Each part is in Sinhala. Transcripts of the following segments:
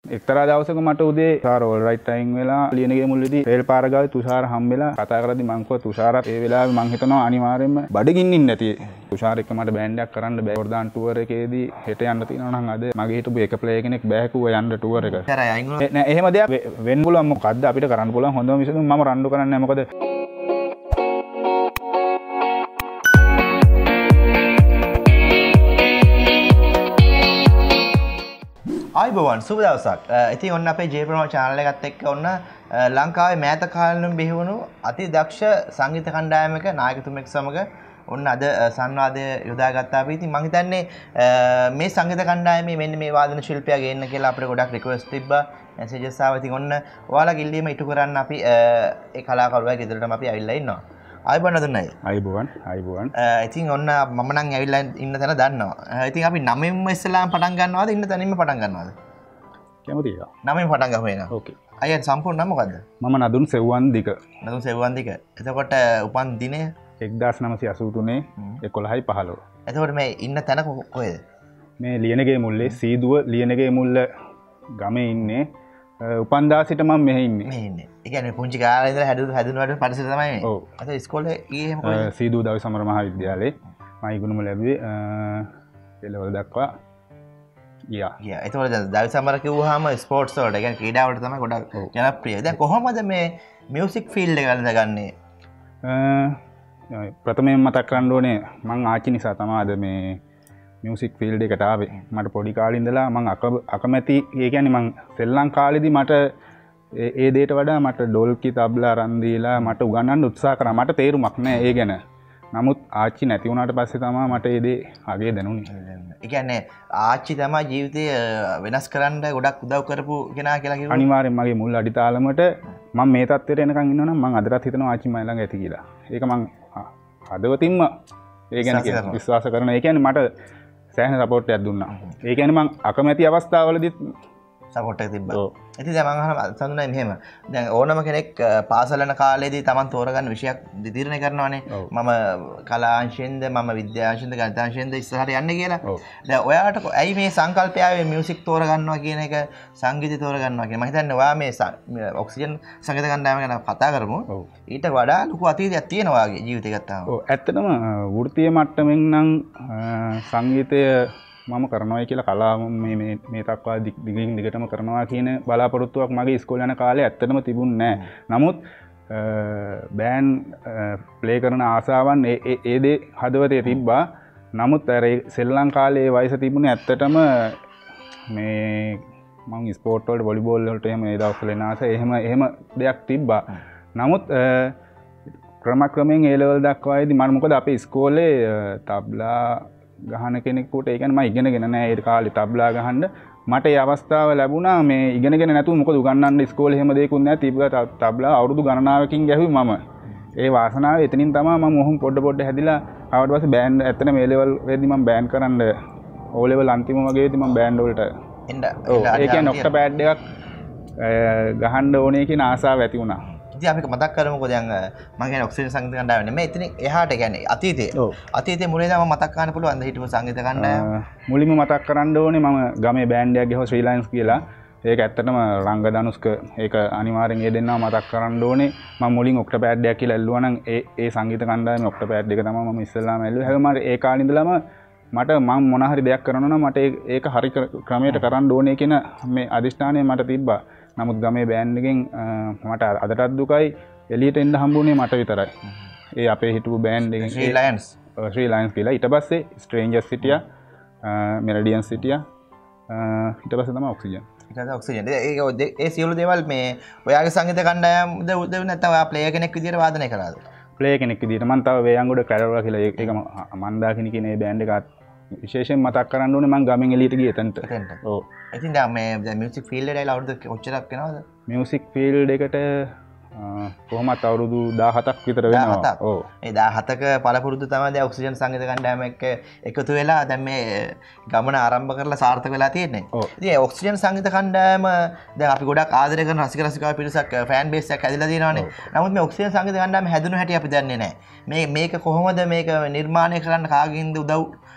එක්තරා දවසක මට උදේ තුෂාර ඕල් රයිට් ටයිම් වෙලා ලියනගේ මුල්ලේදී රේල් පාර ගාවේ තුෂාර හම්බෙලා කතා කරද්දි මං කිව්වා තුෂාරත් ඒ වෙලාවේ මං හිතනවා අනිවාර්යයෙන්ම බඩගින්නින් නැති තුෂාර එක්ක මට බෑන්ඩ් එකක් කරන්න බෑ. ජෝර්දාන් ටුවර් එකේදී හෙට යන්න තියෙනවා නම් අද මගේ හිටපු එක ප්ලේයර් කෙනෙක් බෑ කිව්වා යන්න ටුවර් එක. නෑ එහෙම දෙයක් වෙන්න පුළුවන්. මොකද්ද අපිට කරන්න පුළුවන් හොඳම විසඳුම මම රණ්ඩු කරන්නේ නැහැ. මොකද ආයිබෝවන් සුබ දවසක්. ඉතින් ඔන්න අපේ ජේප්‍රමා channel එකත් එක්ක ඔන්න ලංකාවේ මෑත කාලෙම බිහිවුණු අති දක්ෂ සංගීත කණ්ඩායමක නායකතුමෙක් සමග ඔන්න අද සංවාදය යොදාගත්තා අපි. ඉතින් මම හිතන්නේ මේ සංගීත කණ්ඩායමේ මෙන්න මේ වාදන ශිල්පියා ගේන්න කියලා අපිට ගොඩක් රික්වෙස්ට් තිබ්බා. මෙසේජස් ආවා. ඉතින් ඔන්න ඔයාලා ගිල්ලීම ඉටු කරන්න අපි ඒ කලාකරුවා ගෙදරටම අපි ඇවිල්ලා ඉන්නවා. ආයිබෝවන් අදුන්නයි. ආයිබෝවන්. ඉතින් ඔන්න මම නම් ඇවිල්ලා ඉන්න තැන දන්නවා. ඉතින් අපි 9න්ම ඉස්සලාම පටන් ගන්නවද ඉන්න තැනින්ම පටන් ගන්නවද? කැමතිද? 9න් පටන් ගමු එහෙනම්. ඕකේ. අයියා සම්පූර්ණ නම මොකද්ද? මම නදුන් සෙව්වන්දික. නදුන් සෙව්වන්දික. එතකොට උපන් දිනය 1983 11/15. එතකොට මේ ඉන්න තැන කොහෙද? මේ ලියනගේ මුල්ලේ සීදුව ලියනගේ මුල්ල ගමේ ඉන්නේ. උපන්දා සිට මම මෙහෙ ඉන්නේ. මෙහෙ ඉන්නේ. ඒ කියන්නේ පුංචි කාලේ ඉඳලා හැදුනාට පරිසර තමයි මේ. ඔව්. අත ඉස්කෝලේ ගියේ එහෙම කොහෙද? සීදුව දවි සමර මහා විද්‍යාලයේ මම ඉගෙනුම ලැබුවේ ලෙවල් දක්වා ගියා. එතකොට දවි සමර කිව්වහම ස්පෝර්ට්ස් වලට, ඒ කියන්නේ ක්‍රීඩා වලට තමයි ගොඩක් ජනප්‍රිය. දැන් කොහොමද මේ මියුසික් ෆීල්ඩ් එක ගන්නගන්නේ? ප්‍රථමයෙන් මතක් කරන්න ඕනේ මං ආච්චි නිසා තමයි අද මේ මියුසික් ෆීල්ඩ් එකට ආවේ. මට පොඩි කාලේ ඉඳලා මං අකමැති, ඒ කියන්නේ මං සෙල්ලම් කාලේදී මට ඒ දේට වඩා මට ඩොල්කි තබ්ලා අරන් දීලා මට උගන්වන්න උත්සාහ කරා. මට තේරුමක් නැහැ ඒ ගැන. නමුත් ආච්චි නැති වුණාට පස්සේ තමයි මට ඒ දේ අගේ දැනුනේ. ඒ කියන්නේ ආච්චි තමයි ජීවිතය වෙනස් කරන්න ගොඩක් උදව් කරපු කෙනා කියලා කිව්වොත් අනිවාර්යෙන් මගේ මුල් අඩිතාලමට මම මේ තත්ත්වයට එනකන් ඉන්නවනම් මං අදටත් හිතනවා ආච්චි මයි ළඟ ඇති කියලා. ඒක මං හදවතින්ම ඒ ගැන විශ්වාස කරනවා. ඒ කියන්නේ මට සෑහෙන සපෝට් එකක් දුන්නා. ඒ කියන්නේ මං අකමැති අවස්ථාවලදීත් සපෝට් එක තිබ්බා. ඉතින් දැන් මම අහන සඳුනයි මෙහෙම. දැන් ඕනම කෙනෙක් පාසල යන කාලේදී Taman තෝරගන්න විෂයක් දිතිරණය කරනවානේ. මම කලාංශයෙන්ද මම විද්‍යාංශයෙන්ද ගණිතාංශයෙන්ද ඉස්සරහට යන්නේ කියලා. දැන් ඔයාට ඇයි මේ සංකල්පය ආවේ මියුසික් තෝරගන්නවා කියන එක, සංගීතය තෝරගන්නවා කියන? මම හිතන්නේ ඔයා මේ ඔක්සිජන් සංගීත කණ්ඩායම ගැන කතා කරමු. ඊට වඩා ලොකු අතීතයක් තියෙනවා ඔයාගේ ජීවිතය ගත්තාම. ඔව් ඇත්තටම වෘත්තීය මට්ටමින් නම් සංගීතය මම කරනවා කියලා කලාව මේ තක්වා දිගින් දිගටම කරනවා කියන බලාපොරොත්තුවක් මගේ ඉස්කෝලේ යන කාලේ ඇත්තටම තිබුණේ නැහැ. නමුත් බෑන්ඩ් ප්ලේ කරන ආසාවන් ඒ දේ හදවතේ තිබ්බා. නමුත් අර සෙල්ලම් කාලේ වයස තිබුණේ ඇත්තටම මේ මම ස්පෝර්ට් වලට වොලිබෝල් වලට එහෙම ඒ දවස්වල එන ආස එහෙම දෙයක් තිබ්බා. නමුත් ක්‍රමයෙන් ඒ ලෙවල් දක්වාදී මම මොකද අපේ ඉස්කෝලේ තබ්ලා ගහන කෙනෙකුට, ඒ කියන්නේ මම ඉගෙනගෙන නැහැ ඒ කාලේ තබ්ලා ගහන්න. මට ඒ අවස්ථාව ලැබුණා මේ ඉගෙනගෙන නැතුව මොකද උගන්වන්න ඉස්කෝලේ එහෙම දෙයක්වත් නැහැ. තිබ්බා තබ්ලා අවුරුදු ගණනාවකින් ගැහුවේ මම. ඒ වාසනාව එතනින් තමයි මම මොහොම පොඩ හැදිලා ආවට පස්සේ බෑන්ඩ් ඇත්තට මේ ලෙවල් වෙද්දි මම බෑන්ඩ් කරන්න ඕ ලෙවල් අන්තිම වගේ වෙද්දි මම බෑන්ඩ් වලට ඒ කියන්නේ ඔක්ට පෑඩ් එකක් ගහන්න ඕනේ කියන ආසාව ඇති වුණා. ඉතින් අපි මතක් කරමුකෝ දැන් මම කියන්නේ ඔක්සිජන් සංගීත කණ්ඩායම නෙමෙයි. එතනින් එහාට කියන්නේ අතීතයේ මුලින්ම මතක් කරන්න පුළුවන් ද හිටපු සංගීත කණ්ඩායම? මුලින්ම මතක් කරන්න ඕනේ මම ගමේ බෑන්ඩ් එකක් ගහුවා ශ්‍රී ලයන්ස් කියලා. ඒක ඇත්තටම රංග ධනුෂ්ක, ඒක අනිවාර්යෙන් ඒ දෙන්නව මතක් කරන්න ඕනේ. මම මුලින් ඔක්ටපෑඩ් එකක් කියලා ඇල්ලුවා නම් ඒ සංගීත කණ්ඩායමේ ඔක්ටපෑඩ් එක තමයි මම ඉස්සෙල්ලාම ඇල්ලුවේ. හැබැයි මට ඒ කාලේ ඉඳලම මට මම මොන හරි දෙයක් කරනවා නම් මට ඒක හරි ක්‍රමයට කරන්න ඕනේ කියන මේ අදිෂ්ඨානය මට තිබ්බා. නමුත් ගමේ බෑන්ඩ් එකෙන් මට අදටත් දුකයි, එළියට එන්න හම්බුනේ මට විතරයි. ඒ අපේ හිටපු බෑන්ඩ් එකෙන් ශ්‍රී ලයන්ස් කියලා. ඊට පස්සේ ස්ට්‍රේන්ජර්ස් සිටියා, මෙලඩියන්ස් සිටියා. ඊට පස්සේ තමයි ඔක්සිජන්. ඔක්සිජන්. ඒ සියලු දේවල් මේ ඔයාගේ සංගීත කණ්ඩායමද උදව් නැත්නම් ඔයා ප්ලේයර් කෙනෙක් විදියට වාදනය කළාද? ප්ලේයර් කෙනෙක් විදියට මම තව වේයන්ගොඩ කැරවලා කියලා ඒක මන්දාකිනි කියන ඒ බෑන්ඩ් එක විශේෂයෙන් මතක් කරන්න ඕනේ. මම ගමෙන් එළියට ගියේ එතනට. ඔව්. ඉතින් දැන් මේ මියුසික් ෆීල්ඩ් එකට ඇවිල්ලා අවුරුදු කොච්චරක් වෙනවද? මියුසික් ෆීල්ඩ් එකට කොහොමත් අවුරුදු 17ක් විතර වෙනවා. ඔව්. ඒ 17ක පළපුරුදු තමයි දැන් ඔක්සිජන් සංගීත කණ්ඩායම එක්ක එකතු වෙලා දැන් මේ ගමන ආරම්භ කරලා සාර්ථක වෙලා තියෙන්නේ. ඉතින් ඔක්සිජන් සංගීත කණ්ඩායම දැන් අපි ගොඩක් ආදරය කරන රසික රසිකාව පිරිසක් ෆෑන් බේස් එකක් හැදිලා තියෙනවානේ. නමුත් මේ ඔක්සිජන් සංගීත කණ්ඩායම හැදුණු හැටි අපි දන්නේ නැහැ. මේක කොහොමද මේක නිර්මාණය කරන්න කාගෙන්ද උදව්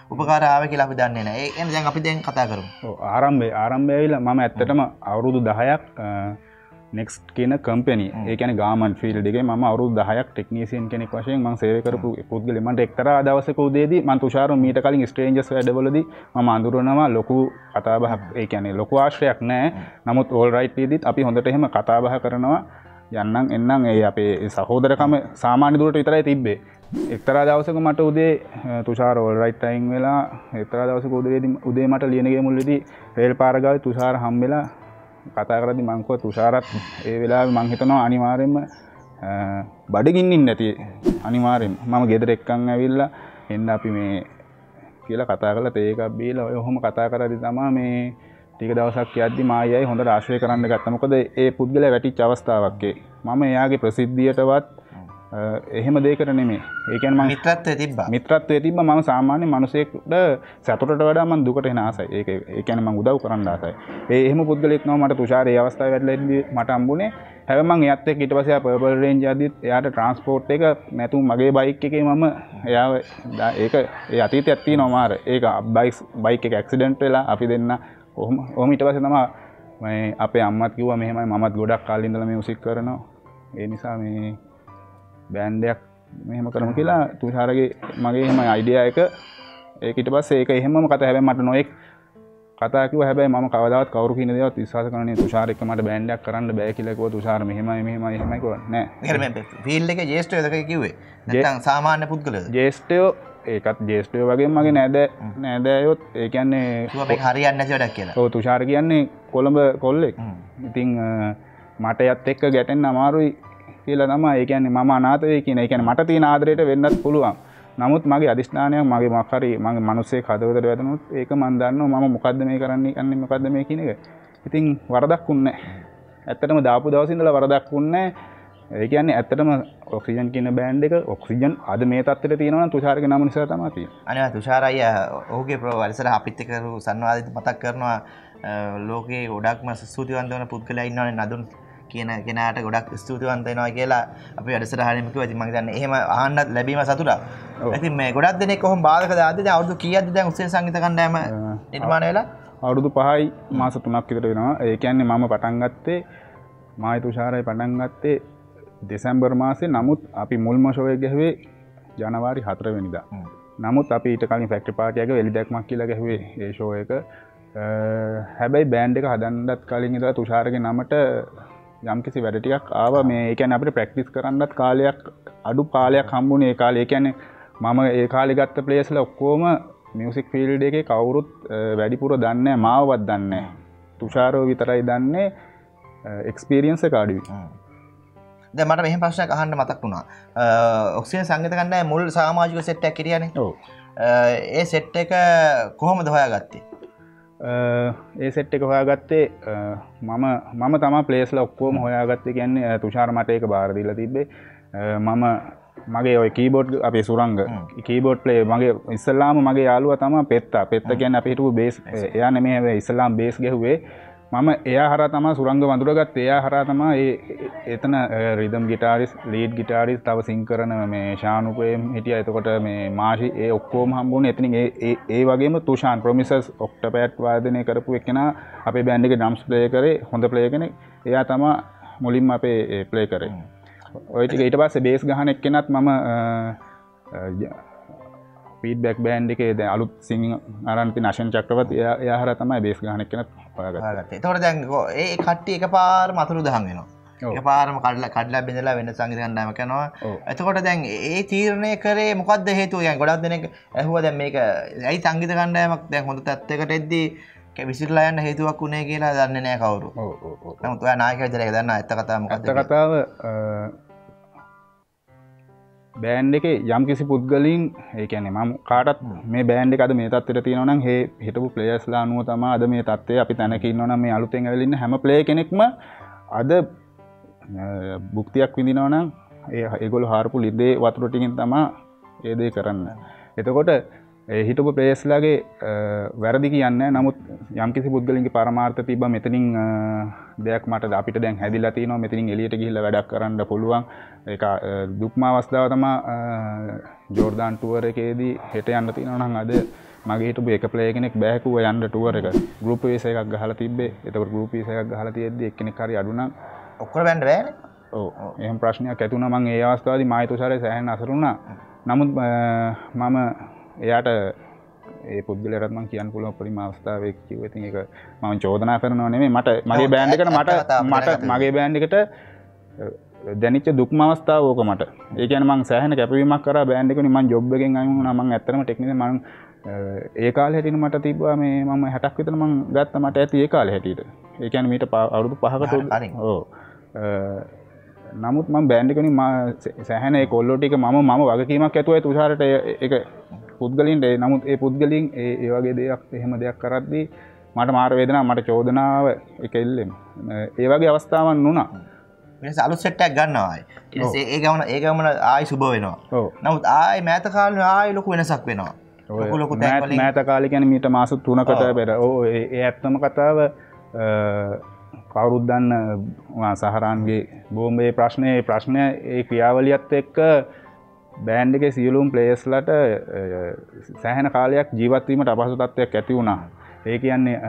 උපකාර ආවේ කියලා අපි දන්නේ නැහැ. ඒ කියන්නේ දැන් අපි දැන් කතා කරමු. ඔව් ආරම්භය ඇවිල්ලා මම ඇත්තටම අවුරුදු 10ක් නෙක්ස්ට් කියන කම්පැනි ඒ කියන්නේ ගාමන්ට් ෆීල්ඩ් එකේ මම අවුරුදු 10ක් ටෙක්නීෂියන් කෙනෙක් වශයෙන් මම සේවය කරපු පුද්ගලෙක්. මන්ට එක්තරා දවසක උදේදී මම තුෂාර මීට කලින් ස්ට්‍රේන්ජර්ස් වැඩවලදී මම අඳුරනවා ලොකු කතා බහක් ඒ කියන්නේ ලොකු ආශ්‍රයක් නැහැ. නමුත් ඕල් රයිට් වීදිත් අපි හොඳට එහෙම කතා බහ කරනවා යන්නම් එන්නම් ඒ අපේ සහෝදරකම සාමාන්‍ය දුරට විතරයි තිබ්බේ. එක්තරා දවසක මට උදේ තුෂාර ඕල් රයිට් ටයිම් වෙලා එක්තරා දවසක උදේ මට ලියනගේ මුල්ලේදී රේල් පාර ගාවේ තුෂාර හම්බෙලා කතා කරද්දි මං කිව්වා තුෂාරත් ඒ වෙලාවේ මං හිතනවා අනිවාර්යෙන්ම බඩගින්නින් නැති අනිවාර්යෙන්ම මම ගෙදර එක්කන් ඇවිල්ලා එන්න අපි මේ කියලා කතා කරලා තේ එකක් බීලා ඔය ඔහොම කතා කරද්දි තමයි මේ ටික දවසක් යද්දි මායයි හොඳට ආශ්‍රය කරන්න ගත්තා. මොකද ඒ පුද්ගලයා වැටිච්ච අවස්ථාවක් ඒ. මම එයාගේ ප්‍රසිද්ධියටවත් එහෙම දෙයකට නෙමෙයි. ඒ කියන්නේ මම මිත්‍රත්වයේ තිබ්බා. මම සාමාන්‍ය මිනිසෙක්ට සතුටට වඩා මම දුකට එන ආසයි. ඒ කියන්නේ මම උදව් කරන්න ආසයි. එහෙම පුද්ගලෙක් නෝ මට තුෂාර ඒ අවස්ථාවේ වැටලා ඉඳි මට හම්බුනේ. හැබැයි මම එයාත් එක්ක ඊට පස්සේ ආ පර්පල් රේන්ජ් යද්දිත් එයාට ට්‍රාන්ස්පෝර්ට් එක නැතුව මගේ බයික් එකේ මම එයාව ඒක ඒ අතීතයක් තියෙනවා මාර. ඒක බයික් එක ඇක්සිඩන්ට් වෙලා අපි දෙන්න ඔහොම ඊට පස්සේ තමයි මම අපේ අම්මත් කිව්වා මෙහෙමයි මමත් ගොඩක් කාලේ ඉඳලා මියුසික් කරනවා. ඒ නිසා මේ බෑන්ඩ් එකක් මෙහෙම කරමු කියලා තුෂාරගේ මගේ එහෙම අයිඩියා එක ඒක ඊට පස්සේ ඒක එහෙමම කතා. හැබැයි මට නොඑක් කතා කිව්වා. හැබැයි මම කවදාවත් කවුරු කියන දේවත් විශ්වාස කරන්නේ තුෂාර එක්ක මට බෑන්ඩ් එකක් කරන්න බෑ කියලා කිව්වා. තුෂාර මෙහෙමයි කිව්වා නෑ. ඒකට මේ ෆීල්ඩ් එකේ ජේෂ්ඨයෝ දෙකයි කිව්වේ. නැත්නම් සාමාන්‍ය පුද්ගලයෝ. ජේෂ්ඨයෝ ඒකත් ජේෂ්ඨයෝ වගේම මගේ නෑදෑයොත් ඒ කියන්නේ කිව්වා මේක හරියන්නේ නැති වැඩක් කියලා. ඔව් තුෂාර කියන්නේ කොළඹ කොල්ලෙක්. ඉතින් මට යත් එක්ක ගැටෙන්න අමාරුයි කියලා තමයි. ඒ කියන්නේ මම අනාථ වෙයි කියන. ඒ කියන්නේ මට තියෙන ආදරයට වෙන්නත් පුළුවන්. නමුත් මගේ අදිෂ්ඨානයක් මගේ මොකක් හරි මගේ මිනිස්සෙක් හදවතට වැදුනොත් ඒක මම දන්නවා මම මොකද්ද මේ කරන්නේ මොකද්ද මේ කියන එක. ඉතින් වරදක් උන්නේ නැහැ. ඇත්තටම දාපු දවසේ ඉඳලා වරදක් උන්නේ නැහැ. ඒ කියන්නේ ඇත්තටම ඔක්සිජන් කියන බෑන්ඩ් එක ඔක්සිජන් අද මේ තත්ත්වයට තියෙනවා නම් තුෂාරගේ නම නිසා තමයි තියෙන්නේ. අනේ තුෂාර අයියා ඔහුගේ පරිසර අපිත් එක්ක සංවාදිත මතක් කරනවා ලෝකේ ගොඩක්ම ස්තුතිවන්ත වෙන පුද්ගලයා ඉන්නවනේ නදුන් කියන කෙනාට ගොඩක් ස්තුතිවන්ත වෙනවා කියලා අපි වැඩසටහනෙම කිව්වා. ඉතින් මම හිතන්නේ එහෙම අහන්නත් ලැබීම සතුටක්. ඉතින් මේ ගොඩක් දෙනෙක් කොහොම බාධක දාද්දි දැන් අවුරුදු කීයක්ද දැන් උසස් සංගීත කණ්ඩායම නිර්මාණය වෙලා? අවුරුදු 5යි මාස 3ක් විතර වෙනවා. ඒ කියන්නේ මම පටන් ගත්තේ මායි තුෂාරයි පටන් ගත්තේ දෙසැම්බර් මාසේ. නමුත් අපි මුල්ම ෂෝ එක ගැහුවේ ජනවාරි 4 වෙනිදා. නමුත් අපි ඊට කලින් ෆැක්ටරි පාටි එකක එලි දැක්මක් කියලා ගැහුවේ ඒ ෂෝ එක. හැබැයි බෑන්ඩ් එක හදන්නත් කලින් ඉඳලා තුෂාරගේ නමට යම්කිසි වැඩ ටිකක් ආවා. මේ ඒ කියන්නේ අපිට ප්‍රැක්ටිස් කරන්නත් කාලයක් අඩු කාලයක් හම්බුනේ ඒ කාලේ. ඒ කියන්නේ මම ඒ කාලේ ගත්ත ප්ලේස්ලා ඔක්කොම මියුසික් ෆීල්ඩ් එකේ කවුරුත් වැඩිපුර දන්නේ නැහැ. මාවවත් දන්නේ නැහැ. තුෂාරව විතරයි දන්නේ. එක්ස්පීරියන්ස් එක අඩුයි. දැන් මට මෙහෙම ප්‍රශ්නයක් අහන්න මතක් වුණා. ඔක්සිජන් සංගීත කණ්ඩායම මුල් සමාජික සෙට් එකක් හිටියානේ. ඔව්. ඒ සෙට් එක කොහොමද හොයාගත්තේ? ඒ සෙට් එක හොයාගත්තේ මම තමා ප්ලේස්ලා ඔක්කොම හොයාගත්තේ. කියන්නේ තුෂාර මට ඒක බාර දීලා තිබ්බේ. මගේ ඔය කීබෝඩ් අපේ සුරංග කීබෝඩ් ප්ලේ මගේ ඉස්සල්ලාම මගේ යාළුවා තමයි පෙත්තා. පෙත්තා කියන්නේ අපි හිටපු බේස් එයා නෙමෙයි හැබැයි ඉස්සල්ලාම බේස් ගැහුවේ. මම එයා හරහා තමයි සුරංග වඳුරගත්තේ. එයා හරහා තමයි එතන රිදම් ගිටාරිස් ලීඩ් ගිටාරිස් තව සිං කරන මේ ශානුපේම් හිටියා. එතකොට මේ මාෂි ඒ ඔක්කොම හම්බුනේ එතනින්. ඒ වගේම තුෂාන් ප්‍රොමිසස් ඔක්ටපෑඩ් වාදනය කරපු එක්කෙනා අපේ බෑන්ඩ් එකේ ඩ්‍රම්ස් ප්ලේ කරේ. හොඳ ප්ලේ කෙනෙක්. එයා තමයි මුලින්ම අපේ ප්ලේ කරේ. ඔය ටික ඊට පස්සේ බේස් ගහන එක්කෙනත් මම ෆීඩ්බැක් බෑන්ඩ් එකේ දැන් අලුත් සිංගින් ආරම්භ තියෙන අශන් චක්‍රවර්ති එයා හරහා තමයි බේස් ගහන එක්කෙනත් හොයාගත්තේ. එතකොට දැන් ඒ කට්ටිය එකපාරම අතුරු දහන් වෙනවා. එකපාරම කඩලා බෙදලා වෙන සංගීත කණ්ඩායමක් කරනවා. එතකොට දැන් ඒ තීරණය කරේ මොකද්ද හේතුව? يعني ගොඩක් දෙනෙක් ඇහුවා දැන් මේක ඇයි සංගීත කණ්ඩායමක් දැන් හොඳ තත්යකට එද්දී විසිරලා යන්න හේතුවක් උනේ කියලා දන්නේ නැහැ කවුරු. නමුත් ඔයා නායකයා විතර ඒක දන්නා. ඇත්ත කතාව මොකද්ද? ඇත්ත කතාව බෑන්ඩ් එකේ යම් කිසි පුද්ගලින් ඒ කියන්නේ මම කාටත් මේ බෑන්ඩ් එක අද මේ තත්ත්වයට තියෙනවා නම් හේ හිටපු ප්ලේයර්ස්ලා අනුව තමයි අද මේ තත්ත්වයේ අපි තැනක ඉන්නවා නම් මේ අලුතෙන් ඇවිල්ලා ඉන්න හැම ප්ලේ කෙනෙක්ම අද භුක්තියක් විඳිනවා නම් ඒගොල්ලෝ හාරපු ලිද්දේ වතුර ටිකෙන් තමයි ඒ දේ කරන්නේ. එතකොට හිටපු ප්ලේයර්ස්ලාගේ වැරදි කියන්නේ. නමුත් යම් කිසි පුද්ගලින්ගේ පරමාර්ථ තිබ්බා මෙතනින් දෙයක් මට අපිට දැන් හැදිලා තියෙනවා. මෙතනින් එළියට ගිහිල්ලා වැඩක් කරන්න පුළුවන්. ඒක දුක්ම අවස්ථාව තමයි ජෝර්දාන් ටුවර් එකේදී හෙට යන්න තියෙනවා නම් අද මගේ හිටපු එක ප්ලේයර් කෙනෙක් බෑකුව යන්න ටුවර් එක ගෲප් වීසා එකක් ගහලා තිබ්බේ. ඒතකොට ගෲප් වීසා එකක් ගහලා තියෙද්දි එක්කෙනෙක් හරි අඩු නම් ඔක්කොම බෑන්න බෑනේ. ඔව් එහෙම ප්‍රශ්නයක් ඇති වුණා. මම ඒ අවස්ථාවේදී මායි තුෂාරේ සෑහෙන අසරු වුණා. නමුත් මම එයාට ඒ පුද්ගලයාට මම කියන්න පුළුවන් උපරිම අවස්ථාවේ කිව්වා. ඉතින් ඒක මම චෝදනා කරනවා නෙමෙයි. මගේ බෑන්ඩ් එකට මගේ බෑන්ඩ් එකට දැනිච්ච දුක්ම අවස්ථාව ඕක මට. ඒ කියන්නේ මම සෑහෙන කැපවීමක් කරා බෑන්ඩ් එකේ. මම ජොබ් එකෙන් අයින් වුණා. මම ඇත්තටම ටෙක්නිකල් මම ඒ කාලේ හැටියට මට තිබ්බා මේ මම 60ක් විතර මම ගත්තා මට ඇති ඒ කාලේ හැටියට. ඒ කියන්නේ මීට අවුරුදු 5කට ඔව්. නමුත් මම බෑන්ඩ් එකේ සෑහෙන ඒ කොල්ලෝ ටික මම වගකීමක් ඇතුවයි තුෂාරට ඒක පුද්ගලින්ට. නමුත් ඒ පුද්ගලින් ඒ වගේ දෙයක් එහෙම දෙයක් කරද්දී මට මාර වේදනාවක් මට චෝදනාව එක එල්ලෙම ඒ වගේ අවස්ථාවන් වුණා. වෙනස අලුත් සෙට් එකක් ගන්නවා ආයි. ඊට පස්සේ ඒ ගමන ආයි සුබ වෙනවා. නමුත් ආයි මෑත කාලේ ආයි ලොකු වෙනසක් වෙනවා. ලොකු තැන් වලින් මෑත කාලේ කියන්නේ මීට මාස 3කට පෙර. ඒ ඇත්තම කතාව කවුරුත් දන්න සහරාන්ගේ බෝම්බේ ප්‍රශ්නය ඒ ක්‍රියාවලියත් එක්ක බෑන්ඩ් එකේ සියලුම ප්ලේයර්ස්ලට සෑහෙන කාලයක් ජීවත් වීමට අපහසු තත්ත්වයක් ඇති වුණා. ඒ කියන්නේ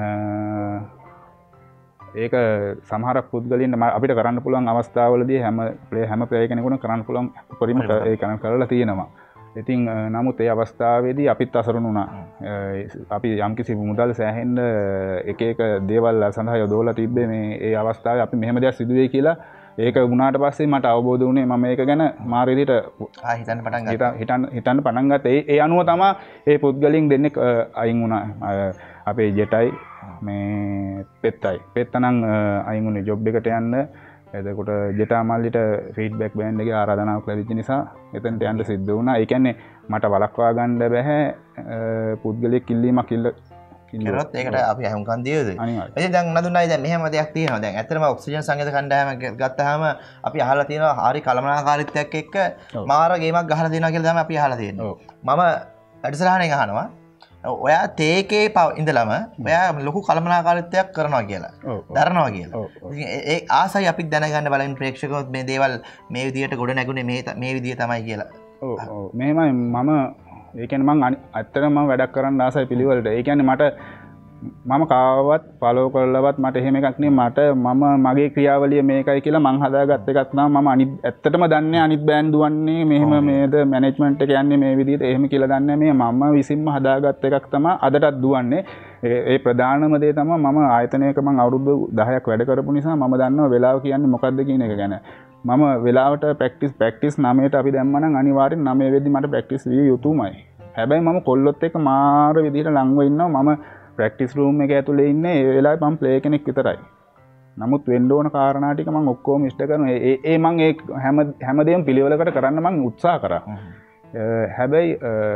ඒක සමහර පුද්ගලයන්ට අපිට කරන්න පුළුවන් අවස්ථාවලදී හැම ප්ලේයර් කෙනෙකුට කරන්න පුළුවන් උපරිම ඒ කරලා තියෙනවා. ඉතින් නමුත් ඒ අවස්ථාවේදී අපිත් අසරණ වුණා. අපි යම්කිසි මුදල් සෑහෙන්න එක දේවල් සඳහා යොදවලා තිබ්බේ මේ ඒ අවස්ථාවේ අපි මෙහෙම දෙයක් සිදු වෙයි කියලා. ඒක වුණාට පස්සේ මට අවබෝධ වුණේ මම ඒක ගැන මාර විදිහට හිතන්න පටන් ගත්තා. ඒ අනුව තමයි ඒ පුද්ගලයන් දෙන්නෙක් අයින් වුණා. අපේ ජෙටයි මේ පෙත්තනම් අයින් වුණේ ජොබ් එකට යන්න. එතකොට ජෙටා මල්ලිට ෆීඩ්බැක් බෑන්ඩ් එකේ ආරාධනාවක් ලැබිච්ච නිසා එතනට යන්න සිද්ධ වුණා. ඒ කියන්නේ මට වළක්වා ගන්න බෑ පුද්ගලයෙක් ඉල්ලීමක් කරොත් ඒකට අපි අහුම්කම් දිය යුතුයි. ඉතින් දැන් නදුන්නයි දැන් මෙහෙම දෙයක් තියෙනවා. දැන් ඇත්තටම ඔක්සිජන් සංගීත කණ්ඩායම ගත්තාම අපි අහලා තියෙනවා හරි කළමනාකාරීත්වයක් එක්ක මාර ගේමක් ගහලා දෙනවා කියලා තමයි අපි අහලා තියෙන්නේ. මම වැඩසටහනෙන් අහනවා ඔයා තේකේ ඉඳලම ඔයා ලොකු කළමනාකාරීත්වයක් කරනවා කියලා. දරනවා කියලා. ඒ ආසයි අපි දැනගන්න බලමින් ප්‍රේක්ෂකවොත් මේ දේවල් මේ විදියට ගොඩ නැගුණේ මේ විදිය තමයි කියලා. ඔව් මෙහෙමයි මම ඒ කියන්නේ මම ඇත්තටම මම වැඩක් කරන්න ආසයි පිළිවෙලට. ඒ කියන්නේ මම කාවවත් ෆලෝ කරලවත් මට එහෙම එකක් නෙමෙයි. මම මගේ ක්‍රියාවලිය මේකයි කියලා මං හදාගත්ත එකක් තමයි. මම අනිත් ඇත්තටම දන්නේ අනිත් බෑන්ඩ් දුවන්නේ මෙහෙම මේද මැනේජ්මන්ට් එක යන්නේ මේ විදිහට එහෙම කියලා දන්නේ මේ මම විසින්ම හදාගත්ත එකක් තමයි අදටත් දුවන්නේ. ඒ ප්‍රධානම දේ තමයි මම ආයතනයක මං අවුරුදු 10ක් වැඩ කරපු නිසා මම දන්නවා වෙලාව කියන්නේ මොකක්ද කියන එක ගැන. මම වෙලාවට ප්‍රැක්ටිස් 9ට අපි දැම්මා නම් අනිවාර්යෙන් 9 වෙද්දි මට ප්‍රැක්ටිස් විය යුතුමයි. හැබැයි මම කොල්ලොත් එක්ක මාර විදිහට ලංව ඉන්නවා. මම ප්‍රැක්ටිස් රූම් එක ඇතුලේ ඉන්නේ ඒ වෙලාවේ මම ප්ලේ කෙනෙක් විතරයි. නමුත් වෙන්න ඕන කාරණා ටික මම ඔක්කොම ඉෂ්ට කරනවා. මම ඒ හැමදේම පිළිවෙලකට කරන්න මම උත්සාහ කරා. හැබැයි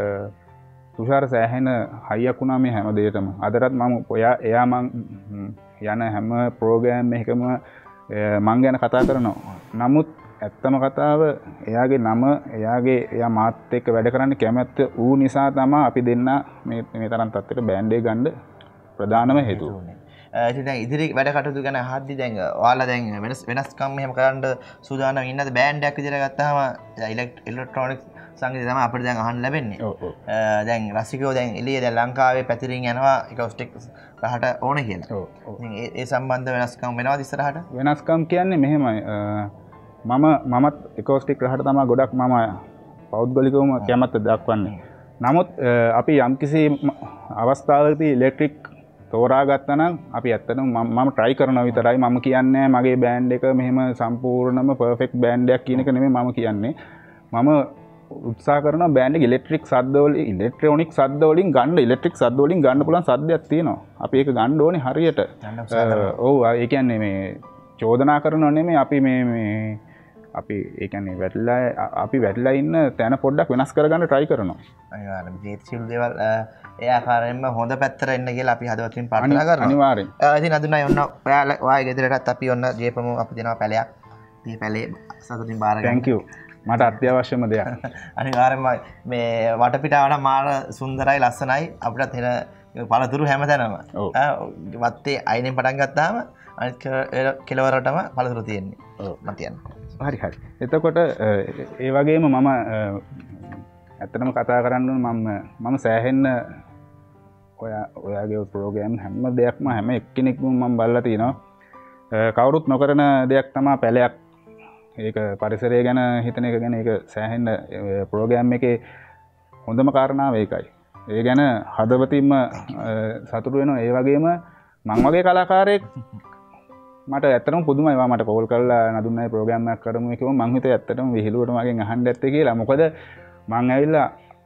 තුෂාර සෑහෙන හයියක් වුණා මේ හැම දෙයකම. අදටත් මම එයා මං යන හැම ප්‍රෝග්‍රෑම් එකකම මං ගැන කතා කරනවා. නමුත් ඇත්තම කතාව එයාගේ නම එයා මාත් එක්ක වැඩ කරන්න කැමැත්ත ඌ නිසා තමයි අපි දෙන්න මේ තරම් තත්ත්වයට බෑන්ඩ් එක ගන්න ප්‍රධානම හේතුව. ඉතින් දැන් ඉදිරි වැඩ කටයුතු ගැන අහද්දි දැන් ඔයාලා දැන් වෙනස්කම් එහෙම කරන්න සූදානම් ඉන්නද බෑන්ඩ් එකක් විදිහට ගත්තාම ඉලෙක්ට්‍රොනික්ස් සංගීතය තමයි අපිට දැන් අහන්න ලැබෙන්නේ. දැන් රසිකයෝ දැන් එළිය දැන් ලංකාවේ පැතිරින් යනවා එකෝස්ටික් රහට ඕනේ කියලා. ඉතින් ඒ සම්බන්ධ වෙනස්කම් වෙනවද ඉස්සරහට? වෙනස්කම් කියන්නේ මෙහෙමයි. මමත් එකෝස්ටික් රහට තමයි ගොඩක් මම පෞද්ගලිකවම කැමැත්ත දක්වන්නේ. නමුත් අපි යම්කිසි අවස්ථාවකදී ඉලෙක්ට්‍රික් තෝරා ගත්තා නම් අපි ඇත්තටම මම try කරනවා විතරයි. මම කියන්නේ මගේ බෑන්ඩ් එක මෙහෙම සම්පූර්ණම perfect බෑන්ඩ් එකක් කියන එක නෙමෙයි මම කියන්නේ. මම උත්සාහ කරනවා බෑන්ඩ් එක ඉලෙක්ට්‍රික් ශබ්ද වලින් ඉලෙක්ට්‍රොනික ශබ්ද වලින් ගන්න ඉලෙක්ට්‍රික් ශබ්ද වලින් ගන්න පුළුවන් ශබ්දයක් තියෙනවා. අපි ඒක ගන්න ඕනේ හරියට. ඔව් ඒ කියන්නේ මේ චෝදනා කරනව නෙමෙයි අපි මේ අපි ඒ කියන්නේ වැටලා ඉන්න තැන පොඩ්ඩක් වෙනස් කරගන්න try කරනවා. අනිවාර්යයෙන් ජීවිතශීලී දේවල් ඒ ආකාරයෙන්ම හොඳ පැත්තට එන්න කියලා අපි හදවතින් ප්‍රාර්ථනා කරනවා. අනිවාර්යෙන්. ඉතින් අදුනයි ඔන්න ඔයාගේ ගෙදරටත් අපි ඔන්න ජීපමු අපි දෙනවා පැලයක්. මේ පැලේ සතුටින් බාර ගන්න. thank you. මට අත්‍යවශ්‍යම දෙයක්. අනිවාර්යෙන්ම මේ වටපිටාව නම් මාර සුන්දරයි ලස්සනයි අපිටත් එන පළතුරු හැමතැනම. වත්තේ අයිනෙන් පටන් ගත්තාම අනිත් කෙලවරටම පළතුරු තියෙන්නේ. මම කියන්නේ. හරි. එතකොට ඒ වගේම මම ඇත්තටම කතා කරන්න මම සෑහෙන්න ඔයාගේ ප්‍රෝගෑම් හැම දෙයක්ම හැම එක්කෙනෙක්ම මම බලලා තිනවා කවුරුත් නොකරන දෙයක් තමා පැලයක් ඒක පරිසරය ගැන හිතන එක ගැන ඒක සෑහෙන්න ප්‍රෝගෑම් එකේ හොඳම කාරණාව ඒකයි ඒ ගැන හදවතින්ම සතුටු වෙනවා ඒ වගේම මං වගේ කලාකාරයෙක් මට ඇත්තටම පුදුමයි මට කෝල් කරලා නදුන්නයි ප්‍රෝග්‍රෑම් එකක් කරමු කිව්වම මං හිතුවේ ඇත්තටම විහිළුවට මගෙන් අහන්න ඇත්තේ කියලා මොකද මං ඇවිල්ලා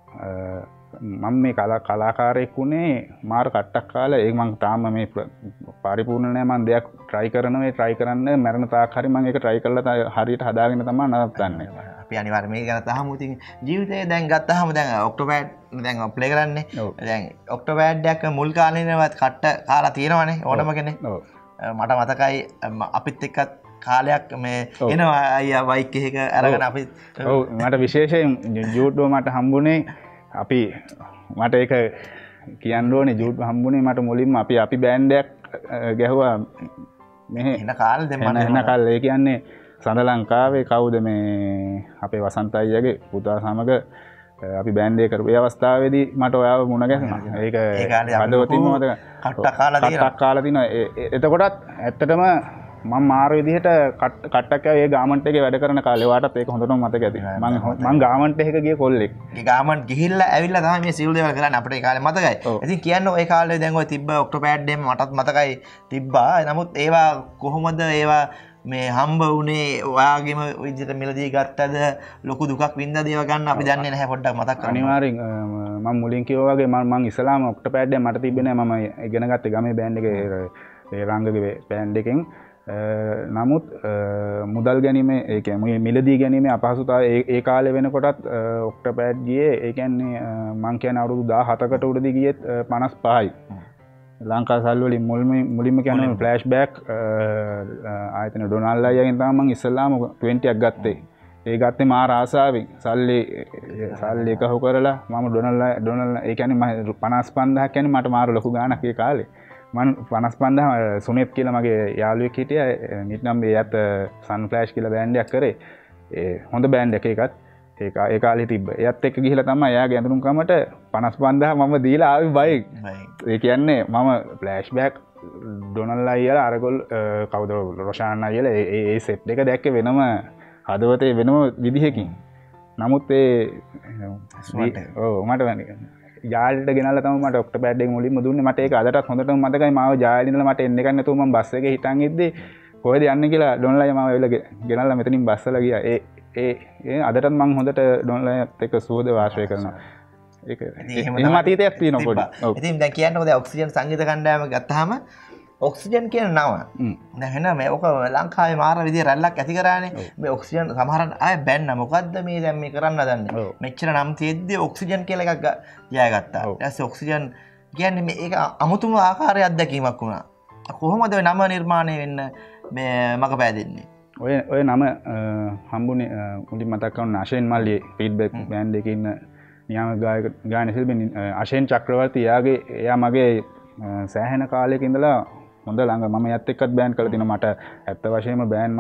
මම මේ කලාකාරයෙක් වුණේ මාර කට්ටක් කාලා ඒක මං තාම මේ පරිපූර්ණ නෑ මං දෙයක් try කරන්න මරණ තාක් හරි මං ඒක try කරලා හරියට හදාගෙන තමයි නවත්තන්නේ අපි අනිවාර්යයෙන් මේක ගැන තහමු ඉතින් ජීවිතේ දැන් ගත්තාම දැන් ඔක්ටෝපෑඩ් දැන් ප්ලේ කරන්නේ දැන් ඔක්ටෝපෑඩ් එක මුල් කාලේනවත් කට්ට කාලා තියෙනවනේ ඕනම කෙනෙක් මට මතකයි අපිත් එක්කත් කාලයක් මේ එනවා අයියා බයික් එකක අරගෙන අපි ඔව් මට විශේෂයෙන් ජූඩ්ව මට හම්බුනේ අපි මට ඒක කියන්න ඕනේ ජූඩ් හම්බුනේ මට මුලින්ම අපි බෑන්ඩ් එකක් ගැහුවා මෙහෙ එන කාලේ දැන් මට එන කාලේ ඒ කියන්නේ සඳ ලංකාවේ කවුද මේ අපේ වසන්ත අයියාගේ පුතා සමග අපි බෑන්ඩ් එක කරපු ඒ අවස්ථාවේදී මට ඔයාව මුණ ගැහුණා ඒක හදවතින්ම මතක කට්ටක් කාලා තිනවා එතකොටත් ඇත්තටම මම මාර විදිහට කට්ටක් ඒ ගාමන්ට් එකේ වැඩ කරන කාලේ වාටත් ඒක හොඳටම මතක ඇති මම ගාමන්ට් එකක ගිය කොල්ලෙක් ඒ ගාමන්ට් ගිහිල්ලා ඇවිල්ලා තමයි මේ සියලු දේවල් කරන්නේ අපිට ඒ කාලේ මතකයි ඉතින් කියන්න ඔය කාලේ දැන් ඔය තිබ්බ ඔක්ටෝපෑඩ් එකම මටත් මතකයි තිබ්බා නමුත් ඒවා කොහොමද ඒවා මේ හම්බ වුණේ ඔයාගේම විදිහට මිලදී ගත්තද ලොකු දුකක් වින්දාද ඒව ගන්න අපි දන්නේ නැහැ පොඩ්ඩක් මතක් කරන්න අනිවාර්යෙන් මම මුලින් කිව්වා වගේ මම ඉස්ලාම ඔක්ටෝපෑඩ් එක මට තිබ්බේ නැහැ මම ඉගෙන ගත්තේ ගමේ බෑන්ඩ් එකේ ඒ රංගගේ බෑන්ඩ් එකෙන් නමුත් මුදල් ගැනීම ඒ කියන්නේ මිලදී ගැනීම අපහසුතාවය ඒ කාලේ වෙනකොටත් ඔක්ටෝපෑඩ් ගියේ ඒ කියන්නේ මං කියන්නේ අවුරුදු 17කට උඩදී ගියෙත් 55යි ලංකා සල්වලින් මුලින්ම කියන්නේ ෆ්ලෑෂ් බෑක් ආයතන ඩොනල්ඩ් අයියාගෙන් තමයි මම ඉස්සල්ලාම 20ක් ගත්තේ. ඒ ගත්තේ මාර ආසාවෙන් සල්ලි එකහුව කරලා මම ඩොනල්ඩ් ඒ කියන්නේ 55000ක් කියන්නේ මට මාර ලොකු ගාණක් ඒ කාලේ. මම 55000 සුනෙත් කියලා මගේ යාළුවෙක් හිටියා. නිට්නම් එයාත් සන් ෆ්ලෑෂ් කියලා බෑන්ඩ් එකක් කරේ. ඒ හොඳ බෑන්ඩ් එකක් ඒකත් ඒ කාලේ තිබ්බ. එයාත් එක්ක ගිහිලා තමයි එයාගේ ඇඳුම් කමට 55000 මම දීලා ආවේ බයික්. ඒ කියන්නේ මම ෆ්ලෑෂ් බෑක් ඩොනල්ඩ් අයියලා අරගොල් කවුද රොෂාන් අයියලා ඒ සෙට් එක දැක්කේ වෙනම හදවතේ වෙනම විදිහකින්. නමුත් ඔව් මට ජාලට ගෙනල්ලා තමයි මට ඔක්ටෝපෑඩ් එක මුලින්ම දුන්නේ. මට ඒක අදටත් හොඳටම මතකයි. මාව ජාලේ ඉඳලා මට එන්න ගන්න නැතුව මම බස් එකේ හිටන් ඉද්දි කොහෙද යන්නේ කියලා ඩොනල්ඩ් අයියා මාව එවිල ගෙනල්ලා මෙතනින් බස්සලා ගියා. ඒ අදටත් මං හොඳට ඩොනල්ඩ් එක්ක සුවද වාසය කරනවා. ඒක එහෙම අතීතයක් තියෙනවා පොඩි. ඔව්. ඉතින් දැන් කියන්නකො දැන් ඔක්සිජන් සංගීත කණ්ඩායම ගත්තාම ඔක්සිජන් කියන නම දැන් එන මේ ඔක ලංකාවේ මාර විදිය රැල්ලක් ඇති කරානේ. මේ ඔක්සිජන් සමහරන් ආය බැන්න මොකද්ද මේ දැන් මේ කරන්න හදන්නේ. මෙච්චර නම් තියෙද්දි ඔක්සිජන් කියලා එකක් ජයගත්තා. ඊට පස්සේ ඔක්සිජන් කියන්නේ මේ ඒක අමුතුම ආකාරයේ අත්දැකීමක් වුණා. කොහොමද ඔය නම නිර්මාණය වෙන්න මේ මග පෑදෙන්නේ? ඔය නම හම්බුනේ මුලින් මතක් කරන අශේන් මල්ලියේ ෆීඩ්බැක් බෑන්ඩ් එකේ ඉන්න නියාමක ගායන ශිල්පී අශේන් චක්‍රවර්ති එයා මගේ සෑහෙන කාලයක ඉඳලා හොඳ ළඟ මම යත් එක්කත් බෑන්ඩ් කරලා තිනවා මට ඇත්ත වශයෙන්ම බෑන්ඩ්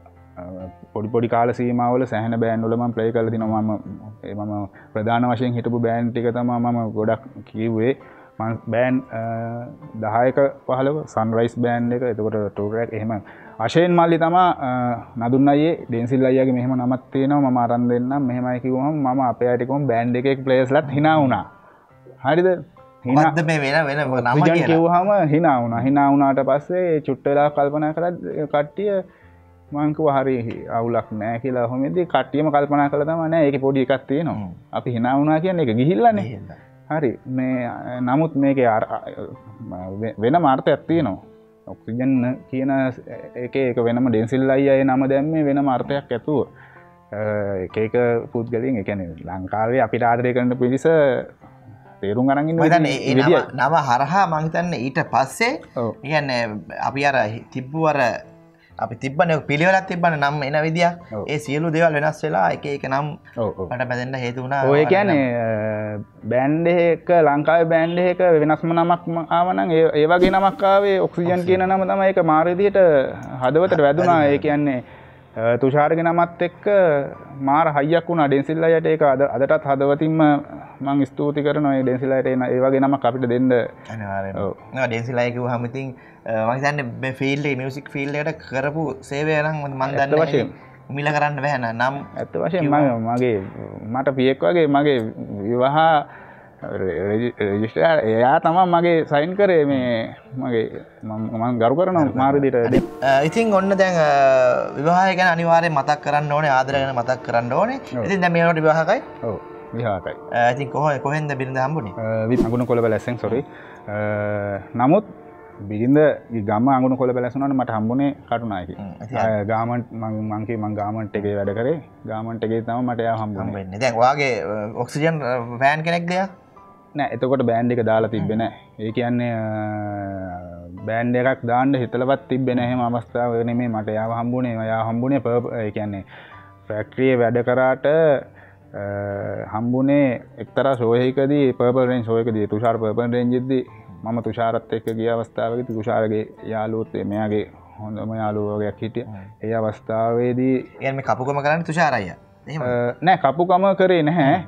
මම පොඩි කාල සීමාවල සෑහෙන බෑන්ඩ් වල මම ප්ලේ කරලා තිනවා මම ප්‍රධාන වශයෙන් හිටපු බෑන්ඩ් ටික තමයි මම ගොඩක් කිව්වේ මම බෑන්ඩ් 10ක 15 සන්රයිස් බෑන්ඩ් එක එතකොට ටූර් එකක් එහෙම අශේන් මල්ලි තමා නදුන් අයියේ ඩෙන්සිල් අයියාගේ මෙහෙම නමක් තියෙනවා මම අරන් දෙන්නම් මෙහෙමයි කිව්වම මම අපේ අයට කිව්වම බෑන්ඩ් එකේ ප්ලේයර්ස්ලාත් hina වුණා හරිද මොකද්ද මේ වෙන නම කියලා කිව්වහම hina වුණාට පස්සේ චුට්ට වෙලා කල්පනා කරලා කට්ටිය මං කිව්වා හරි අවුලක් නැහැ කියලා ඔහොමදී කට්ටියම කල්පනා කළා තමයි නෑ ඒකේ පොඩි එකක් තියෙනවා අපි hina වුණා කියන්නේ ඒක ගිහිල්ලානේ හරි මේ නමුත් මේකේ වෙනම අර්ථයක් තියෙනවා ඔක්සිජන් කියන එකේ ඒක වෙනම ඩෙන්සිල් අයියා නම දැම්මේ වෙනම අර්ථයක් ඇතුව එක පුද්ගලයන් ඒ කියන්නේ ලංකාවේ අපිට ආදරය කරන පිරිස තේරුම් අරන් ඉන්න විදිය නම හරහා මං හිතන්නේ ඊට පස්සේ කියන්නේ අපි අර තිබ්බුවර අපි තිබ්බනේ පිළිවෙලක් තිබ්බනේ නම් එන විදියක් ඒ සියලු දේවල් වෙනස් වෙලා එක නම් මට බැදෙන්න හේතු වුණා ඔය කියන්නේ බෑන්ඩ් එක ලංකාවේ බෑන්ඩ් එක වෙනස්ම නමක් ආවනම් ඒ වගේ නමක් ආවේ ඔක්සිජන් කියන නම තමයි ඒක මාර විදියට හදවතට වැදුනා ඒ කියන්නේ තුෂාරගේ නමත් එක්ක මාර හයියක් වුණා ඩෙන්සිල් අයියට ඒක අදටත් හදවතින්ම මම ස්තුති කරනවා ඒ ඩෙන්සිල් අයියට ඒ වගේ නමක් අපිට දෙන්න අනිවාර්යයෙන්ම ඔව් ඩෙන්සිල් අය කිව්වහම ඉතින් මම හිතන්නේ මේ ෆීල්ඩ් එකේ මියුසික් ෆීල්ඩ් එකට කරපු සේවය නම් මම දන්නේ මිල කරන්න බෑ නම් ඇත්ත වශයෙන්ම මගේ මට පියෙක් වගේ මගේ විවාහ රෙජිස්ටර් එයා තමයි මගේ සයින් කරේ මේ මගේ මම ගරු කරනවා මාරු විදිහට. ඉතින් ඔන්න දැන් විවාහය ගැන අනිවාර්යෙන් මතක් කරන්න ඕනේ ආදරය ගැන මතක් කරන්න ඕනේ. ඉතින් දැන් මේකට විවාහකයි? ඔව් විවාහකයි. ඉතින් කොහෙන්ද බිරිඳ හම්බුනේ? අඟුණ කොළබැලැස්සෙන් සෝරි. නමුත් බිරිඳ ගම අඟුණ කොළබැලැස්ස වුණාට මට හම්බුනේ කටුනායකි. ගාමන්ට් මං ගාමන්ට් එකේ වැඩ කරේ. ගාමන්ට් එකේ තමයි මට එයා හම්බුනේ. දැන් ඔයාගේ ඔක්සිජන් ෆෑන් කෙනෙක්ද එයා? නෑ එතකොට බෑන්ඩ් එක දාලා තිබ්බේ නෑ. ඒ කියන්නේ බෑන්ඩ් එකක් දාන්න හිතලවත් තිබ්බේ නෑ. එහෙම අවස්ථාවක් නෙමෙයි මට එයාව හම්බුනේ. එයා හම්බුනේ ඒ කියන්නේ ෆැක්ටරියේ වැඩ කරාට හම්බුනේ එක්තරා ෂෝ එකකදී පර්පල් රේන්ජ් ෂෝ එකකදී තුෂාර පර්පල් රේන්ජ් ඉද්දී මම තුෂාරත් එක්ක ගිය අවස්ථාවකදී තුෂාරගේ යාළුවොත් මෙයාගේ හොඳම යාළුවෝ වගේක් හිටියා. ඒ අවස්ථාවේදී يعني මේ කපුකම කරන්නේ තුෂාර අයියා. එහෙම නෑ කපුකම කරේ නැහැ.